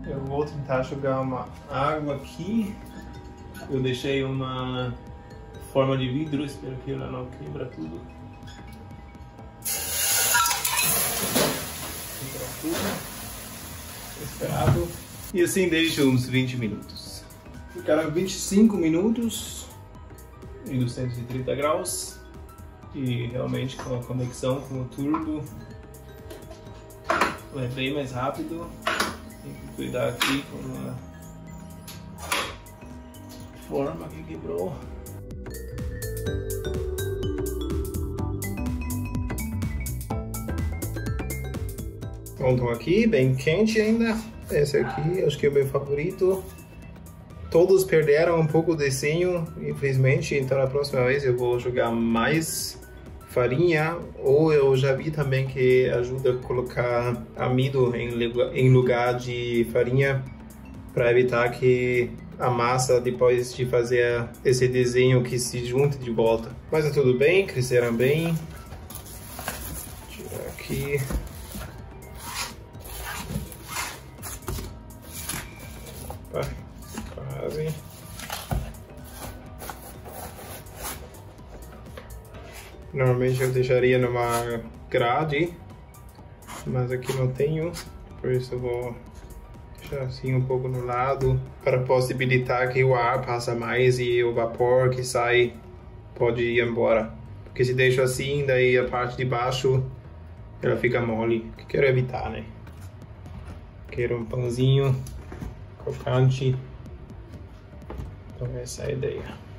Eu vou tentar jogar uma água aqui. Eu deixei uma forma de vidro, espero que ela não quebra tudo. Quebra tudo. Esperado. E assim deixo uns 20 minutos. Ficaram 25 minutos em 230 graus. E realmente com a conexão com o turbo é bem mais rápido. Tem que cuidar aqui com uma forma que quebrou. Pronto, aqui bem quente ainda. Esse aqui acho que é o meu favorito. Todos perderam um pouco o desenho, infelizmente, então na próxima vez eu vou jogar mais farinha, ou eu já vi também que ajuda a colocar amido em lugar de farinha para evitar que a massa, depois de fazer esse desenho, que se junte de volta. Mas é tudo bem, cresceram bem. Tirar aqui. Opa, quase. Normalmente eu deixaria numa grade, mas aqui não tenho, por isso eu vou deixar assim um pouco no lado para possibilitar que o ar passa mais e o vapor que sai pode ir embora. Porque se deixo assim, daí a parte de baixo ela fica mole, que quero evitar, né? Quero um pãozinho crocante, então essa é a ideia.